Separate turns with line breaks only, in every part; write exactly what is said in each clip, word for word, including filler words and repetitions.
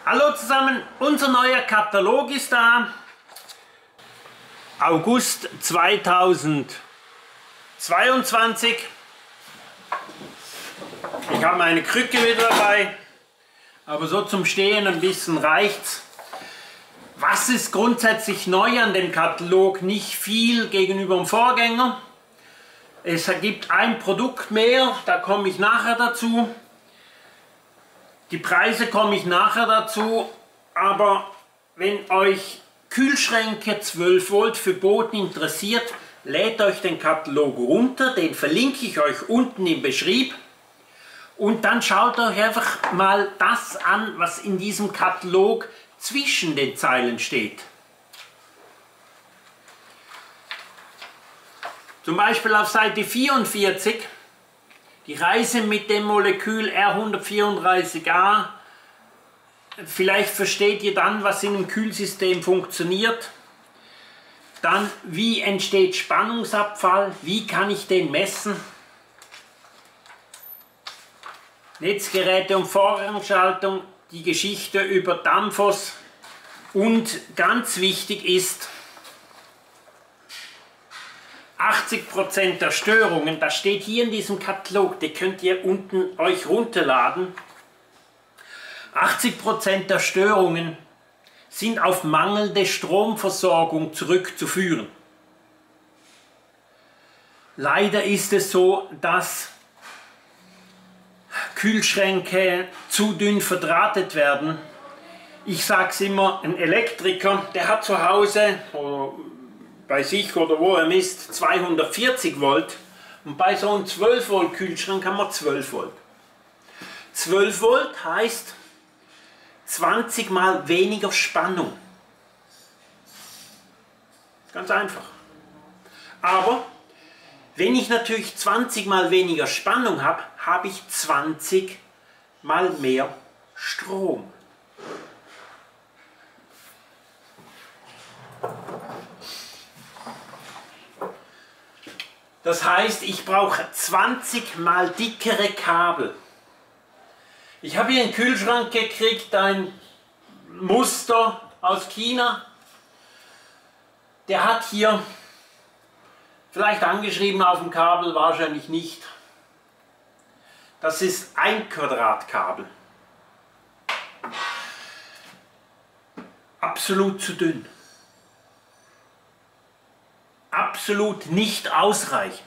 Hallo zusammen, unser neuer Katalog ist da. August zweitausendzweiundzwanzig. Ich habe meine Krücke wieder dabei, aber so zum Stehen ein bisschen reicht's. Was ist grundsätzlich neu an dem Katalog? Nicht viel gegenüber dem Vorgänger. Es gibt ein Produkt mehr, da komme ich nachher dazu. Die Preise komme ich nachher dazu, aber wenn euch Kühlschränke zwölf Volt für Booten interessiert, lädt euch den Katalog runter, den verlinke ich euch unten im Beschrieb. Und dann schaut euch einfach mal das an, was in diesem Katalog zwischen den Zeilen steht. Zum Beispiel auf Seite vierundvierzig, die Reise mit dem Molekül R hundertvierunddreißig a. Vielleicht versteht ihr dann, was in einem Kühlsystem funktioniert. Dann, wie entsteht Spannungsabfall, wie kann ich den messen. Netzgeräte und Vorrangschaltung, die Geschichte über Danfoss. Und ganz wichtig ist, achtzig Prozent der Störungen, das steht hier in diesem Katalog, die könnt ihr unten euch runterladen. achtzig Prozent der Störungen sind auf mangelnde Stromversorgung zurückzuführen. Leider ist es so, dass Kühlschränke zu dünn verdrahtet werden. Ich sage es immer, ein Elektriker, der hat zu Hause oder bei sich oder wo er misst zweihundertvierzig Volt und bei so einem zwölf Volt Kühlschrank haben wir zwölf Volt. zwölf Volt heißt zwanzig mal weniger Spannung. Ganz einfach. Aber wenn ich natürlich zwanzig mal weniger Spannung habe, habe ich zwanzig mal mehr Strom. Das heißt, ich brauche zwanzig mal dickere Kabel. Ich habe hier einen Kühlschrank gekriegt, ein Muster aus China. Der hat hier vielleicht angeschrieben auf dem Kabel, wahrscheinlich nicht. Das ist ein Quadratkabel. Absolut zu dünn. Absolut nicht ausreichend.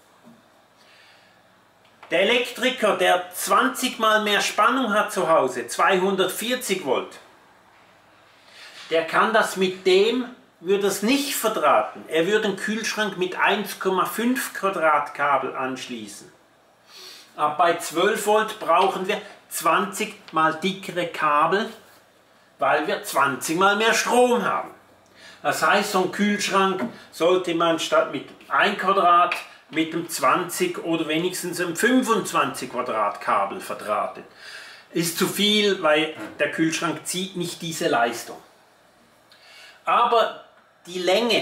Der Elektriker, der zwanzig mal mehr Spannung hat zu Hause, zweihundertvierzig Volt, der kann das mit dem, würde es nicht verdrahten. Er würde einen Kühlschrank mit eins Komma fünf Quadratkabel anschließen. Aber bei zwölf Volt brauchen wir zwanzig mal dickere Kabel, weil wir zwanzig mal mehr Strom haben. Das heißt, so ein Kühlschrank sollte man statt mit ein Quadrat mit einem zwanzig oder wenigstens einem fünfundzwanzig Quadrat Kabel verdrahten. Ist zu viel, weil der Kühlschrank zieht nicht diese Leistung. Aber die Länge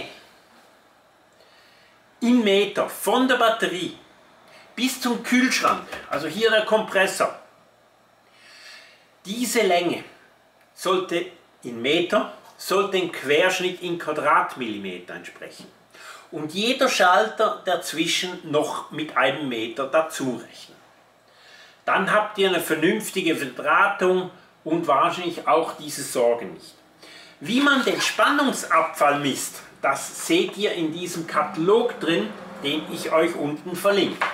in Meter von der Batterie bis zum Kühlschrank, also hier der Kompressor, diese Länge sollte in Meter, sollte ein Querschnitt in Quadratmillimeter entsprechen. Und jeder Schalter dazwischen noch mit einem Meter dazu rechnen. Dann habt ihr eine vernünftige Verdrahtung und wahrscheinlich auch diese Sorgen nicht. Wie man den Spannungsabfall misst, das seht ihr in diesem Katalog drin, den ich euch unten verlinke.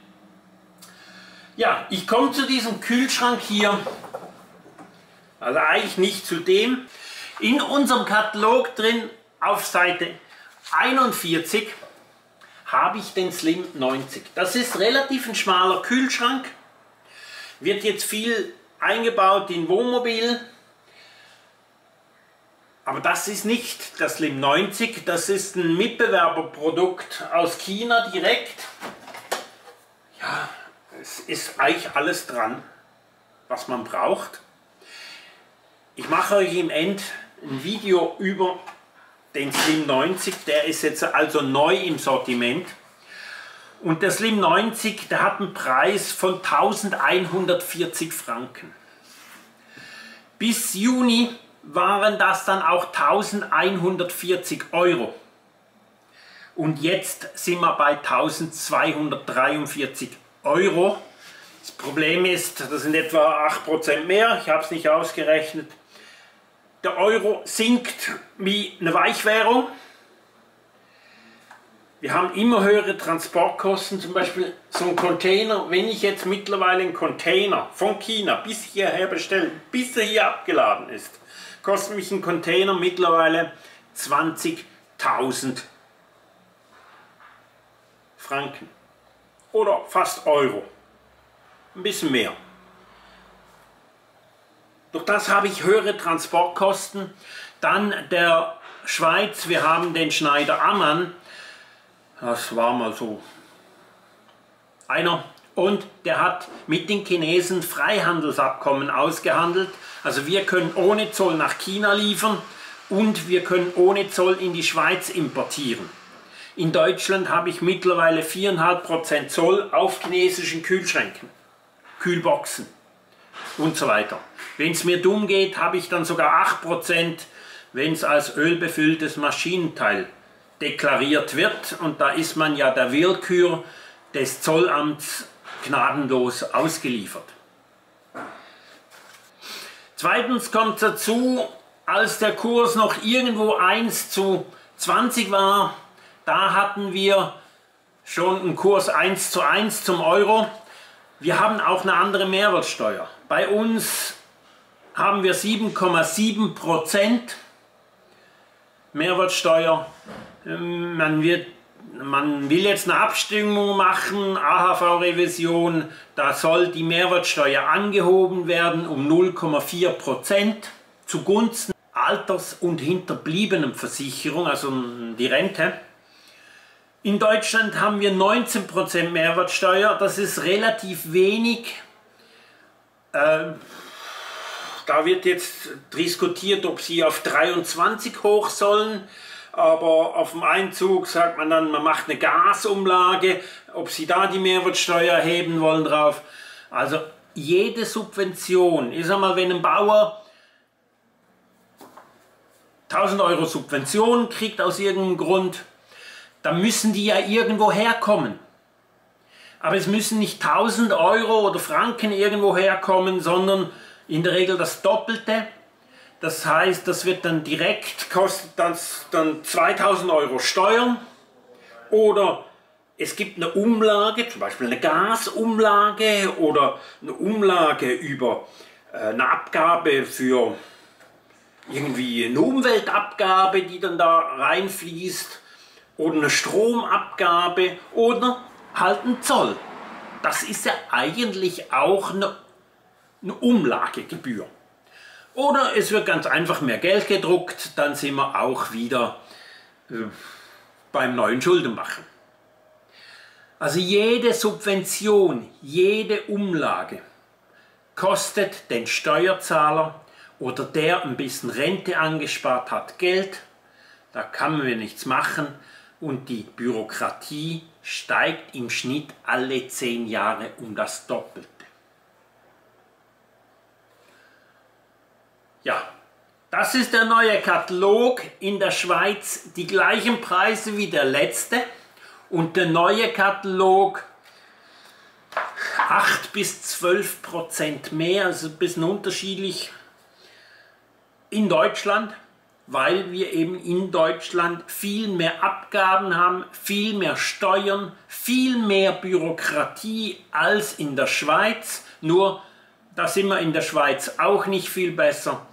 Ja, ich komme zu diesem Kühlschrank hier, also eigentlich nicht zu dem. In unserem Katalog drin auf Seite einundvierzig habe ich den Slim neunzig. Das ist relativ ein schmaler Kühlschrank, wird jetzt viel eingebaut in Wohnmobilen, aber das ist nicht das Slim neunzig, das ist ein Mitbewerberprodukt aus China direkt. Ja, es ist eigentlich alles dran, was man braucht. Ich mache euch im End ein Video über den Slim neunzig, der ist jetzt also neu im Sortiment. Und der Slim neunzig, der hat einen Preis von eintausendeinhundertvierzig Franken. Bis Juni waren das dann auch eintausendeinhundertvierzig Euro. Und jetzt sind wir bei eintausendzweihundertdreiundvierzig Euro. Das Problem ist, das sind etwa acht Prozent mehr, ich habe es nicht ausgerechnet. Der Euro sinkt wie eine Weichwährung. Wir haben immer höhere Transportkosten, zum Beispiel so ein Container. Wenn ich jetzt mittlerweile einen Container von China bis hierher bestelle, bis er hier abgeladen ist, kostet mich ein Container mittlerweile zwanzigtausend Franken oder fast Euro. Ein bisschen mehr. Durch das habe ich höhere Transportkosten. Dann der Schweiz, wir haben den Schneider Ammann. Das war mal so einer. Und der hat mit den Chinesen Freihandelsabkommen ausgehandelt. Also wir können ohne Zoll nach China liefern und wir können ohne Zoll in die Schweiz importieren. In Deutschland habe ich mittlerweile vier Komma fünf Prozent Zoll auf chinesischen Kühlschränken, Kühlboxen und so weiter. Wenn es mir dumm geht, habe ich dann sogar acht Prozent, wenn es als ölbefülltes Maschinenteil deklariert wird. Und da ist man ja der Willkür des Zollamts gnadenlos ausgeliefert. Zweitens kommt dazu, als der Kurs noch irgendwo eins zu zwanzig war, da hatten wir schon einen Kurs eins zu eins zum Euro. Wir haben auch eine andere Mehrwertsteuer. Bei uns haben wir sieben Komma sieben Prozent Mehrwertsteuer. Man, wird, man will jetzt eine Abstimmung machen, A H V-Revision, da soll die Mehrwertsteuer angehoben werden um null Komma vier Prozent zugunsten Alters- und Hinterbliebenenversicherung, also die Rente. In Deutschland haben wir neunzehn Prozent Mehrwertsteuer, das ist relativ wenig. Äh, da wird jetzt diskutiert, ob sie auf dreiundzwanzig hoch sollen, aber auf dem Einzug sagt man dann, man macht eine Gasumlage, ob sie da die Mehrwertsteuer erheben wollen drauf. Also jede Subvention, ich sag mal, wenn ein Bauer tausend Euro Subvention kriegt aus irgendeinem Grund, dann müssen die ja irgendwo herkommen. Aber es müssen nicht tausend Euro oder Franken irgendwo herkommen, sondern in der Regel das Doppelte. Das heißt, das wird dann direkt, kostet das dann zweitausend Euro Steuern. Oder es gibt eine Umlage, zum Beispiel eine Gasumlage oder eine Umlage über eine Abgabe für irgendwie eine Umweltabgabe, die dann da reinfließt. Oder eine Stromabgabe oder halt ein Zoll. Das ist ja eigentlich auch eine, eine Umlagegebühr. Oder es wird ganz einfach mehr Geld gedruckt, dann sind wir auch wieder äh, beim neuen Schuldenmachen. Also jede Subvention, jede Umlage kostet den Steuerzahler oder der ein bisschen Rente angespart hat Geld. Da kann man nichts machen. Und die Bürokratie steigt im Schnitt alle zehn Jahre um das Doppelte. Ja, das ist der neue Katalog. In der Schweiz die gleichen Preise wie der letzte. Und der neue Katalog acht bis zwölf Prozent mehr, also ein bisschen unterschiedlich in Deutschland. Weil wir eben in Deutschland viel mehr Abgaben haben, viel mehr Steuern, viel mehr Bürokratie als in der Schweiz. Nur, da sind wir in der Schweiz auch nicht viel besser.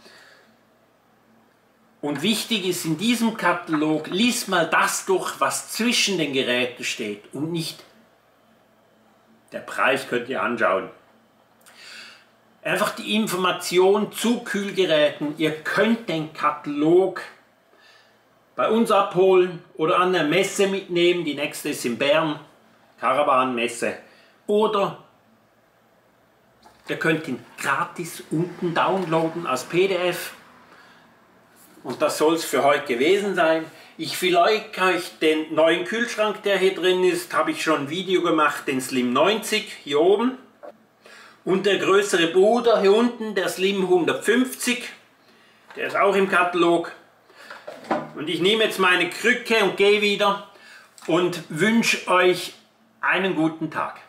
Und wichtig ist in diesem Katalog, lies mal das durch, was zwischen den Geräten steht und nicht der Preis, könnt ihr anschauen. Einfach die Information zu Kühlgeräten. Ihr könnt den Katalog bei uns abholen oder an der Messe mitnehmen. Die nächste ist in Bern, Caravan-Messe. Oder ihr könnt ihn gratis unten downloaden als P D F. Und das soll es für heute gewesen sein. Ich verlinke euch den neuen Kühlschrank, der hier drin ist. Habe ich schon ein Video gemacht, den Slim neunzig hier oben. Und der größere Bruder hier unten, der Slim hundertfünfzig, der ist auch im Katalog. Und ich nehme jetzt meine Krücke und gehe wieder und wünsche euch einen guten Tag.